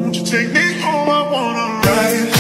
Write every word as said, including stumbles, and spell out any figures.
Won't you take me home? I wanna ride.